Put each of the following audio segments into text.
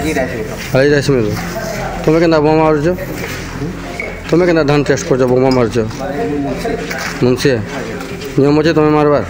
Rice mill तुम के बोमा मारुच तुम के धान टेस्ट कर बोमा मारुच मुंशी नियम अच्छे तुम मारबार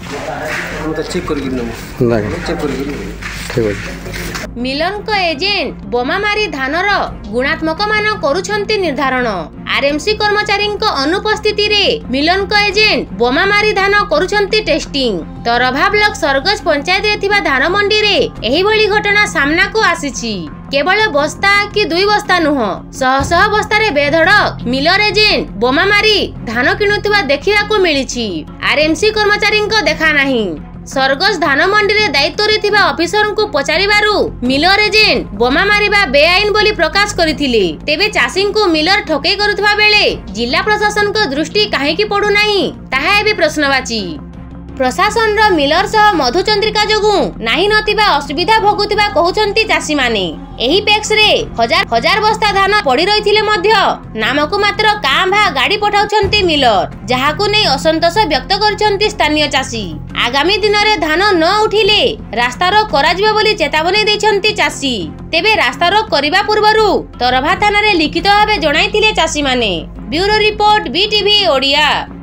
ठीक अच्छे मिलन को एजेंट बोमा मारी धानर गुणात्मक मान करुछंती निर्धारण आरएमसी कर्मचारी अनुपस्थिति रे मिलन को एजेंट बोमा मारी धान करुछंती टेस्टिंग तरभा ब्लॉक सरगज पंचायत रे थिबा धान मंडी रे एही भली घटना सामना को आसीछि केवल बस्ता कि 2 बस्ता नुह शह शह बस्ता रे बेधड़क मिलर एजेंट बोमा मारी धान किणुथिबा देखिबा को मिलिछि आरएमसी कर्मचारी देखा नाही सरगज धान मंडी रे दायित्व रे थिबा ऑफिसर को पचारिबारु मिलर एजेंट बोमा मारिबा बेआईन बोली प्रकाश करिथिले तेबे चाषी को मिलर ठकेई करुथबा बेले जिला प्रशासन को दृष्टि काहे की पडु नाही ताहा एबे प्रश्नवाची प्रशासन रो मिलर सह मधुचंद्रिका जोगु नाही नथिबा असुविधा भोगुथिबा कहउछंती चाषी माने एही पैक्स रे हजार बस्ता धान पड़ी रहिथिले मध्य नामको मात्र कांभा गाड़ी पठाउछंती मिलर जहाकु नै असंतोष व्यक्त करछंती स्थानीय चाषी आगामी दिन रे धान न उठिले रास्ता रोक कराजिबा बोली चेतावनी दैछंती चाषी तेबे रास्ता रोक करिबा पूर्वरु तरभा थाना रे लिखित भाबे जणाइथिले चाषी माने ब्यूरो रिपोर्ट बीटीवी ओडिया।